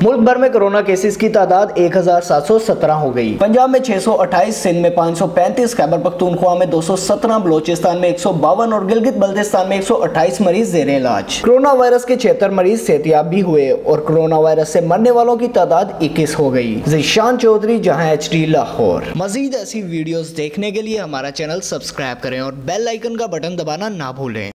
मुल्क भर में कोरोना केसेस की तादाद 1717 हो गई। पंजाब में 628, सिंध में 535, खैबर पख्तूनख्वा में 217, बलोचिस्तान में 152 और गिलगित बल्तिस्तान में 128 मरीज जेर इलाज। कोरोना वायरस के 76 मरीज सेहतियाब भी हुए और कोरोना वायरस से मरने वालों की तादाद 21 हो गई। ज़ीशान चौधरी, जहां HD, लाहौर। मजीद ऐसी वीडियोस देखने के लिए हमारा चैनल सब्सक्राइब करें और बेल आइकन का बटन दबाना ना भूलें।